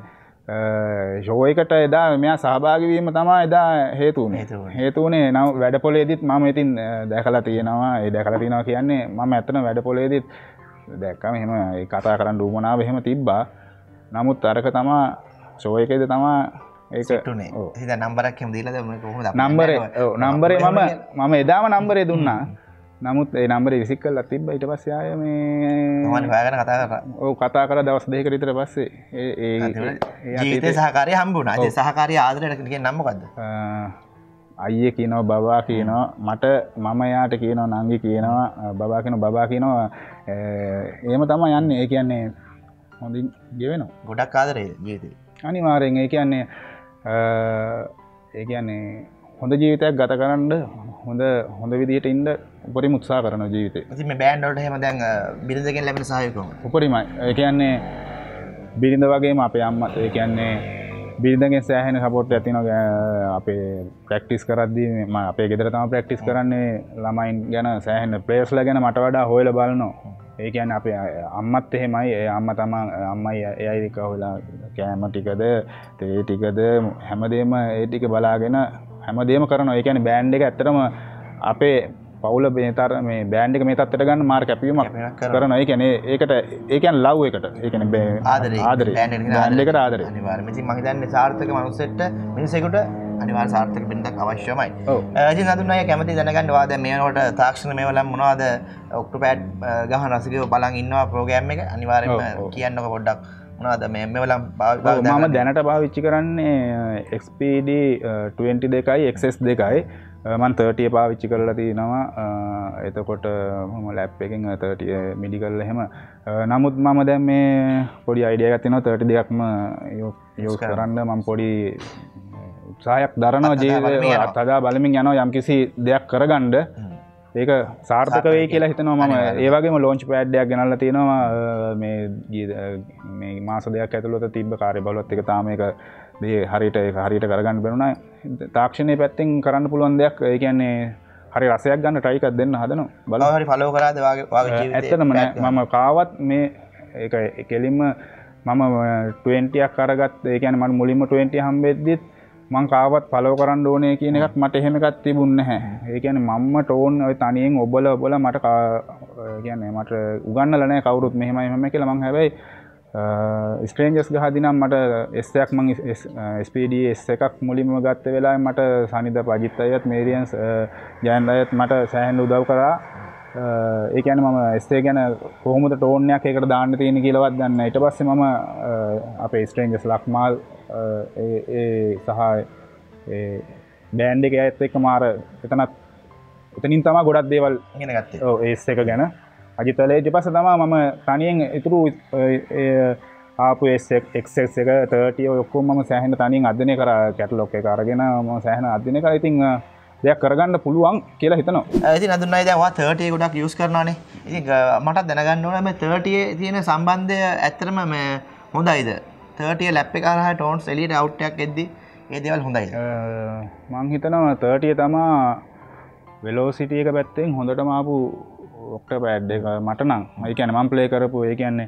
ෂෝ එකට එදා මෙයා සහභාගී වීම තමයි එදා හේතු වුණේ. නම් වැඩපොලේදීත් මම ඉතින් දැකලා තියෙනවා. ඒ දැකලා තියෙනවා කියන්නේ මම ඇත්තටම වැඩපොලේදීත් දැක්කම එහෙම ඒ කතා කරන්න උවමනාව එහෙම තිබ්බා. නමුත් අරක තමයි ෂෝ එකේද තමයි ඒක උනේ. ඉතින් නම්බරයක් එහෙම දීලාද කොහොමද නම්බරේ මම එදාම නම්බරේ දුන්නා. නමුත් ඒ නම්බරේ විසික් කරලා තිබ්බා. ඊට පස්සේ ආයෙ මේ මම හොයාගෙන කතා කරා. ඔව් කතා කරලා දවස් දෙකකට විතර පස්සේ ජීවිතේ සහකාරිය හම්බුණා. ඒ සහකාරිය ආදරයට කියන නම මොකද්ද? අයියේ කියනවා බබා කියනවා මට මම යාට කියනවා නංගි කියනවා බබා කියනවා එහෙම තමයි යන්නේ. ඒ කියන්නේ හොඳින් ගෙවෙනවා. ගොඩක් ආදරේ ජීවිතේ. අනිවාර්යෙන් ඒ කියන්නේ හොඳ ජීවිතයක් ගත කරන්න හොඳ විදිහට ඉන්න උපරිම උත්සාහ කරන ජීවිතේ. ඉතින් මේ බෑන්ඩ් වලට එහෙම දැන් බිරිඳගෙන් ලැබෙන සහයෝගය කොහොමද? උපරිමයි. ඒ කියන්නේ බිරිඳ වගේම අපේ අම්මත් ඒ කියන්නේ බිරිඳගෙන් සෑහෙන සපෝට් එකක් තියෙනවා. අපේ ප්‍රැක්ටිස් කරද්දී මම අපේ ගෙදර තමයි ප්‍රැක්ටිස් කරන්නේ. ළමයින් ගැන සෑහෙන ප්ලේයර්ස්ලා ගැන මට වඩා හොයලා බලනවා. ඒ කියන්නේ අපේ අම්මත් එහෙමයි. ඒ අම්මා තමයි අම්මයි එයයි එක හොයලා කෑම ටිකද තේ ටිකද හැමදේම ඒ ටික බලාගෙන හැමදේම කරනවා. ඒ කියන්නේ බෑන්ඩ් එක ඇත්තටම අපේ පවුල මේ බෑන්ඩ් එක මේ තත්ත්වයට ගන්න මාර කැපවීමක් කරනවා. ඒ කියන්නේ ඒකට ඒ කියන්නේ ලව් එකට. ඒ කියන්නේ ආදරේ බෑන්ඩ් එකට ආදරේ. අනිවාර්යයෙන්ම ඉතින් මම හිතන්නේ සාර්ථක මනුස්සෙට මිනිසෙකුට අනිවාර්ය සාර්ථක බින්දක් අවශ්‍යමයි. ඉතින් අඳුන් අය කැමති දැනගන්න වා දැන් මේවට තාක්ෂණ මේවලම් මොනවද ඔක්ටෝපෑඩ් ගහන රසිකව බලන් ඉන්නවා ප්‍රෝග්‍රෑම් එක. අනිවාර්යයෙන්ම කියන්නකො පොඩ්ඩක් මොනවද මේවලම් මම දැනට පාවිච්චි කරන්නේ XPD 22යි XS 2යි. මම 30 පාවිච්චි කරලා තිනවා. එතකොට මම ලැප් එකෙන් 30 මිඩි කරලා එහෙම. නමුත් මම දැන් මේ පොඩි අයිඩියා එකක් තියෙනවා 32ක්ම යූස් කරන්න මම පොඩි උත්සාහයක් දරනවා ජීවිතේ අත්හදා බලමින් යනවා යම්කිසි දෙයක් කරගන්න. ඒක සාර්ථක වෙයි කියලා හිතනවා මම. ඒ වගේම ලොන්ච් පෑඩ් එකක් ගෙනල්ලා තියෙනවා මේ මාස දෙකක් ඇතුළත තිබ්බ කාර්යබහුලත් එක තාම ඒක මේ හරියට කරගන්න බැරුණා. තාක්ෂණයේ පැත්තෙන් කරන්න පුළුවන් දෙයක්. ඒ කියන්නේ හරි රසයක් ගන්න try එකක් දෙන්න හදනවා. බලන්න හරි follow කරාද වාගේ ජීවිතේ? ඇත්තටම නෑ. මම කාවත් මේ ඒක කෙලින්ම මම 20ක් අරගත්ත. ඒ කියන්නේ මම මුලින්ම 20 හම්බෙද්දිත් මං කාවත් ෆලෝ කරන්න ඕනේ කියන එකක් මට එහෙම එකක් තිබුණ නැහැ. ඒ කියන්නේ මම්ම ටෝන් ඔය තනියෙන් ඔබලා මට කියන්නේ මට උගන්නලා නැහැ කවුරුත් මෙහෙමයි කියලා. මං හැබැයි ස්ට්‍රේන්ජර්ස් ගහදී නම් මට S එකක් මං SPD S එකක් මුලින්ම ගත්ත වෙලාවේ මට සනිද පජිත් අයත් මේරියන්ස් ජයන් අයත් මට සෑහෙන උදව් කරා. ඒ කියන්නේ මම S එක ගැන කොහොමද ටෝන් එකක් ඒකට දාන්න තියෙන්නේ කියලාවත් දන්නේ නැහැ. ඊට පස්සේ මම අපේ ස්ට්‍රේන්ජර්ස් ලක්මාල් සහ බෑන්ඩ් එක ඇත් එක්ක මාර එතනින් තමයි ගොඩක් දේවල් ඉගෙන ගත්තේ. ඔව් ඒස් එක ගැන අජිතලේ ඊට පස්සේ තමයි මම තනියෙන් ඉතුරු ආපු XS එක 30 ඔය ඔක්කොම මම සෑහෙන තනියෙන් අධ්‍යයනය කරා. කැටලොග් එක අරගෙන මම සෑහෙන අධ්‍යයනය කරා. ඉතින් දෙයක් කරගන්න පුළුවන් කියලා හිතනවා. ඉතින් අඳුන් අය දැන් ඔයා 30 ගොඩක් යූස් කරනවානේ. ඉතින් මටත් දැනගන්න ඕනේ මේ 30 තියෙන සම්බන්ධය ඇත්තටම මේ හොඳයිද? 30 ලැප් එක හරහා ටෝන්ස් එළියට අවුට් එකක් එද්දි ඒ දේවල් හොඳයිද? මං හිතනවා 30 තමා වෙලොසිටි එක පැත්තෙන් හොඳටම ආපු ඔක්ටෝපෑඩ් එක මට නම් ඒ කියන්නේ මම ප්ලේ කරපු ඒ කියන්නේ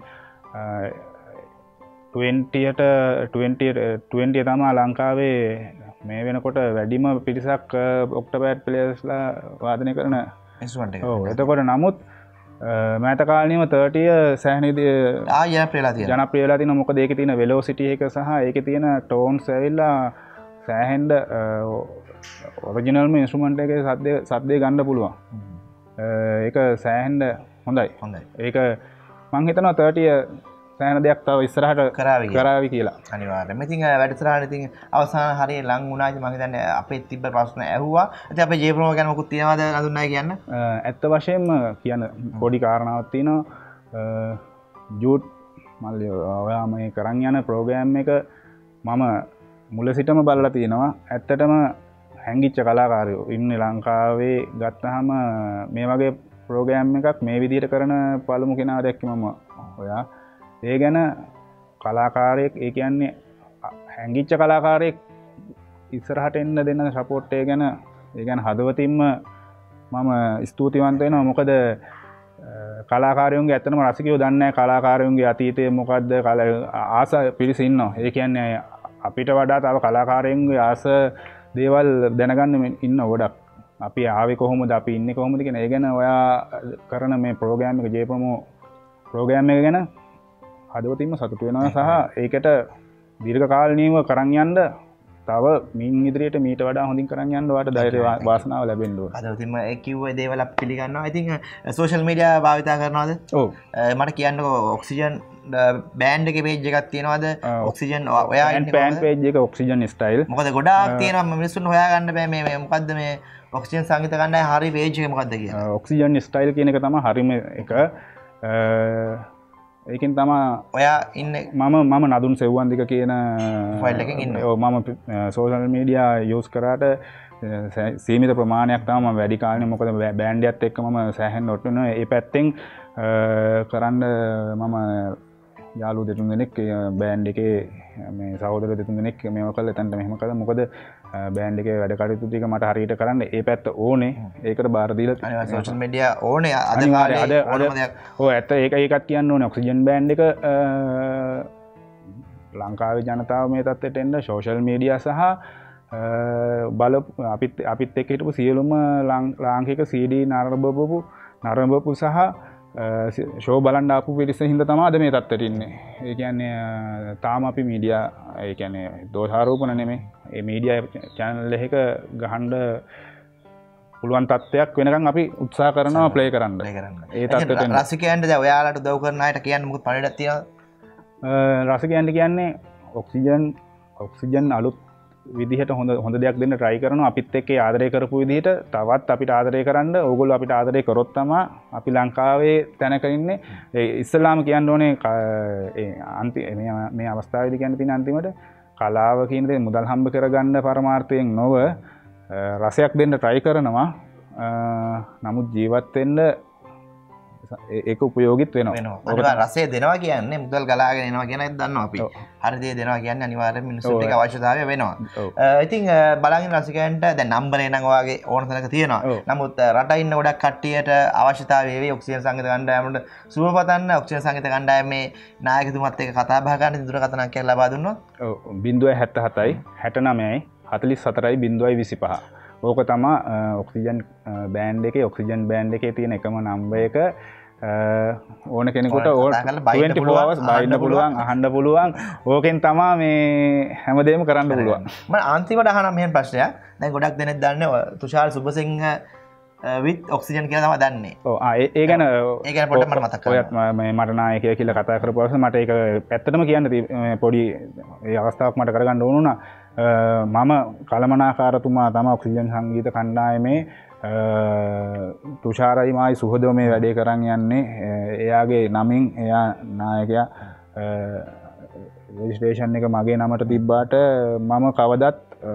20 තමා ලංකාවේ මේ වෙනකොට වැඩිම පිරිසක් ඔක්ටෝපෑඩ් ප්ලේයර්ස්ලා වාදනය කරන ඉන්ස්ට්‍රුමන්ට් එක. ඔව් එතකොට නමුත් මෑත කාලෙම 30 සෑහෙනදී ජනප්‍රිය වෙලා තියෙනවා. මොකද ඒකේ තියෙන වෙලොසිටි එක සහ ඒකේ තියෙන ටෝන්ස් ඇවිල්ලා සෑහෙන්න ඔරිජිනල්ම ඉන්ස්ට්‍රුමන්ට් එකේ සද්දේ ගන්න පුළුවන්. ඒක සෑහෙන්න හොඳයි. ඒක මං හිතනවා 30 සෑහෙන දෙයක් තව ඉස්සරහට කරાવી කියලා. අනිවාර්යයෙන්ම. ඉතින් වැඩසටහන ඉතින් අවසාන හරිය ලඟ වුණා. ඉතින් මම හිතන්නේ අපේ තිබ්බ ප්‍රශ්න ඇහුවා. ඉතින් අපේ ජේ-ප්‍රෝමෝ ගැන මොකුත් තියනවද නඳුන්නයි කියන්න? ඇත්ත වශයෙන්ම කියන පොඩි කාරණාවක් තියෙනවා. ජූට් මල්ලි ඔයා මේ කරන් යන ප්‍රෝග්‍රෑම් එක මම මුල සිටම බලලා තියෙනවා. ඇත්තටම හැංගිච්ච කලාකාරයෝ ඉන්නේ ලංකාවේ ගත්තාම මේ වගේ ප්‍රෝග්‍රෑම් එකක් මේ විදිහට කරන පළමු කෙනා දැක්කේ මම. ඔයා ඒ ගැන කලාකාරයෙක් ඒ කියන්නේ හැංගිච්ච කලාකාරයෙක් ඉස්සරහට එන්න දෙන්න සපෝට් එක ගැන ඒ ගැන හදවතින්ම මම ස්තුතිවන්ත වෙනවා. මොකද කලාකාරයන්ගේ ඇත්තටම රසිකයෝ දන්නේ නැහැ කලාකාරයන්ගේ අතීතය මොකද්ද ආස පිරිස ඉන්නවා. ඒ කියන්නේ අපිට වඩා තව කලාකාරයන්ගේ ආස දේවල් දැනගන්න ඉන්න ගොඩක්. අපි ආවේ කොහොමද අපි ඉන්නේ කොහොමද කියන ඒ ගැන ඔයා කරන මේ ප්‍රෝග්‍රෑම් එක ජේ-ප්‍රෝමෝ ප්‍රෝග්‍රෑම් එක ගැන හදවතින්ම සතුටු වෙනවා සහ ඒකට දීර්ඝ කාලීනව කරන් යන්න තව මින් ඉදිරියට මීට වඩා හොඳින් කරන් යන්න ඔයාලට ධෛර්ය වාසනාව ලැබෙන්න ඕන. හදවතින්ම ඒ කිව්ව දේවල් අපි පිළිගන්නවා. ඉතින් සෝෂල් මීඩියා භාවිතා කරනවද? ඔව්. මට කියන්නකෝ ඔක්සිජන් බෑන්ඩ් එකේ පේජ් එකක් තියෙනවද? ඔක්සිජන් ඔයා ඉන්නේ බෑන්ඩ් පේජ් එක ඔක්සිජන් ස්ටයිල්. මොකද ගොඩාක් තියෙනවා මිනිස්සුන් හොයාගන්න බෑ මේ මොකද්ද මේ ඔක්සිජන් සංගීත කණ්ඩායම හරි පේජ් එක මොකද්ද කියලා. ඔක්සිජන් ස්ටයිල් කියන එක තමයි හරිම එක. ඒකින් තමා ඔයා ඉන්න මම නදුන් සෙව්වන්දික කියන මම සෝෂල් මීඩියා යස් කරාට සීමිත ප්‍රමාණයක් තම වැඩි කාලන මොකද බෑන්ඩියත් එක්ක ම සෑහෙන් නොට්ටන ඒ පැත්තෙන් කරන්න මම යාලු දෙතුන් දෙනෙක් බෑන්් එකේ මේ සහෝදර දෙතුන් දෙනෙක් මෙම කල තැන්ට මෙහම කළ මොකද බෑන්් එක වැඩ කටයුතු ටික මට හරියට කරන්න ඒ පැත්ත ඕනේ ඒකට බාරදීල සෝෂල් මීඩියා ඕනේ අද ඇත්ත ඒක ඒකත් කියන්න ඕන ඔක්සිජන් බෑන්් එක ලංකාවේ ජනතාව මේ තත්වට එන්න සෝෂල් මීඩියා සහ බල අපිත් එක් හිටපු සියලුම ලාංකික සීඩී නරඹපු සහ ශෝ බලන්ඩ අපපු පිරිස හිද තමාද මේ තත්වට ඉන්නේ. ඒ කියන්නේ තාම අපි මීඩියා ඒ කියන්නේ දෝෂාරෝපන නෙමේ ඒ මීඩිය චැනල් එක ගහන්ඩ පුළුවන් තත්වයක් වෙනකම් අපි උත්සා කරනවා ප්ලේ කරන්න ඒ තත්ත්වයට රසිකයන්ට ඔයාලට උදව් කරන අයට කියන්න මොකද පණිඩක් තියෙනවද? රසිකයන්ට කියන්නේ ඔක්සිජන් අලුත් විදිහට හොඳ දෙයක් දෙන්න try කරනවා. අපිත් එක්ක ආදරය කරපු විදිහට තවත් අපිට ආදරය කරන්න ඕගොල්ලෝ අපිට ආදරය කරොත් තමයි අපි ලංකාවේ තැනක ඉන්නේ. ඒ ඉස්සලාම කියන්න ඕනේ මේ අවස්ථාවේදී කියන්න තියෙන අන්තිමට කලාව කියන දේ මුදල් හම්බ කරගන්න පරමාර්ථයෙන් නොව රසයක් දෙන්න try කරනවා. නමුත් ජීවත් වෙන්න ඒක උපයෝගිත් වෙනවා. රසය දෙනවා කියන්නේ මුදල් ගලාගෙන එනවා කියන එක දන්නවා අපි. හරි දේ දෙනවා කියන්නේ අනිවාර්යෙන් මිනිස්සුන්ට ඒක අවශ්‍යතාවය වෙනවා. ඉතින් බලංගින රසිකයන්ට දැන් නම්බර එනං ඔයාගේ ඕන තැනක තියෙනවා. නමුත් රට ඉන්න ගොඩක් කට්ටියට අවශ්‍යතාවය වේවි ඔක්සිජන් සංගීත කණ්ඩායමට සුබ පතන්න. ඔක්සිජන් සංගීත කණ්ඩායමේ නායකතුමත් එක්ක කතා බහ ගන්න දුරකථන අංකයක් ලබා දුන්නොත් 077යි 69යි 44යි 025. ඕක තමා ඔක්සිජන් බෑන්ඩ් එකේ ඔක්සිජන් බෑන්ඩ් එකේ තියෙන එකම නම්බර් එක. ඕන කෙනෙකුට 24 hours බයින්න පුළුවන් අහන්න පුළුවන්. ඕකෙන් තමා මේ හැමදේම කරන්න පුළුවන්. මම අන්තිමට අහනම් මෙහෙම ප්‍රශ්නයක්. දැන් ගොඩක් දෙනෙක් දන්නේ තුෂාර සුබසිංහ with ඔක්සිජන් කියලා තමයි දන්නේ. ඔව් ඒ ගැන පොඩ්ඩක් මට මතක් කරන්න. ඔයත් මේ මට නායකයා කියලා කතා කරපු අවස්ථාවේ මට ඒක පැත්තටම කියන්න පොඩි ඒ අවස්ථාවක් මට කරගන්න ඕන වුණා. මම කළමනාකාරතුමා තමයි ඔක්සිජන් සංගීත කණ්ඩායමේ තුෂාරයි මායි සුහදව මේ වැඩේ කරන් යන්නේ. එයාගේ නමින් එයා නායකයා රෙජිස්ට්‍රේෂන් එක මගේ නමට තිබ්බාට මම කවදත්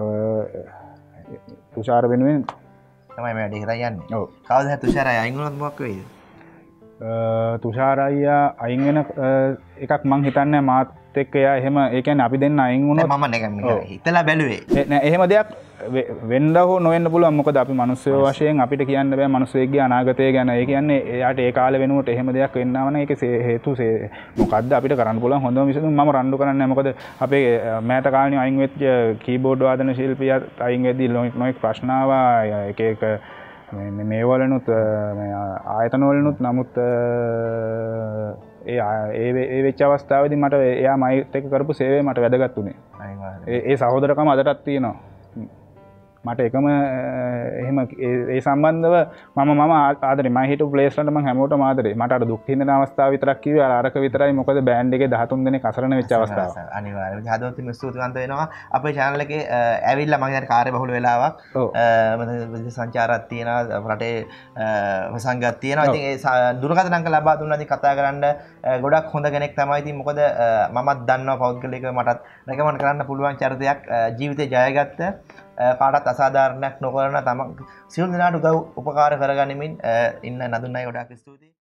තුෂාර වෙනුවෙන් තමයි මේ වැඩේ කරන් යන්නේ. ඔව්. කවදද තුෂාර අයින් වුණොත් මොකක් වෙයිද? තුෂාර අයියා අයින් වෙන එකක් මං හිතන්නේ මාත් අපිත් එක්ක එයා එහෙම ඒ කියන්නේ අපි දෙන්න අයින් වුණොත් මම නිකන් හිතලා බැලුවේ නෑ එහෙම දෙයක් වෙන්න හෝ නොවෙන්න පුළුවන් මොකද අපි මිනිස්සුયો වශයෙන් අපිට කියන්න බෑ මිනිස්සෙක්ගේ අනාගතය ගැන ඒ කියන්නේ එයාට ඒ කාලේ වෙනුවට එහෙම දෙයක් වෙන්නව නම් ඒක හේතු මොකද්ද අපිට කරන්න පුළුවන් හොඳම විසඳුම මම රණ්ඩු කරන්නේ නැහැ මොකද අපේ මෑත කාලේ අයින් වෙච්ච කීබෝඩ් වාදන ශිල්පියත් අයින් වෙද්දී නොඑක් ප්‍රශ්න ආවා එක එක මේ වලනුත් ආයතන වලනුත් නමුත් ඒ වෙච්ච අවස්ථාවේදී මට එයා මයිත් එක්ක කරපු සේවය මට වැදගත් උනේ. ඒ සහෝදරකම අදටත් තියෙනවා. මට එකම එහෙම ඒ සම්බන්ධව මම ආදරේ මම හිටපු ප්ලේස් වලට මම හැමෝටම ආදරේ. මට අර දුක් හිතෙන අවස්ථාව විතරක් කිව්වේ අරක විතරයි මොකද බෑන්ඩ් එකේ 13 දෙනෙක් අසරණ වෙච්ච අවස්ථාව. අනිවාර්යයෙන් හදවතින් ස්තුතිවන්ත වෙනවා. අපේ channel එකේ ඇවිල්ලා මම හිතන්නේ කාර්ය බහුල වෙලාවක් මම සංචාරات තියෙනවා රටේ වසංගත් තියෙනවා. ඉතින් ඒ දුරකථන අංක ලබා දුන්නා ඉතින් කතා කරන්න ගොඩක් හොඳ කෙනෙක් තමයි. ඉතින් මොකද මමත් දන්නවා පෞද්ගලිකව මටත් රෙකමන්ඩ් කරන්න පුළුවන් චරිතයක් ජීවිතේ ජයගත්ත කාටත් අසාධාරණයක් නොකරන තම සියලු දෙනාට උදව් උපකාර කරගනිමින් ඉන්න නදුන්නයි ගොඩාක් ස්තුතියි.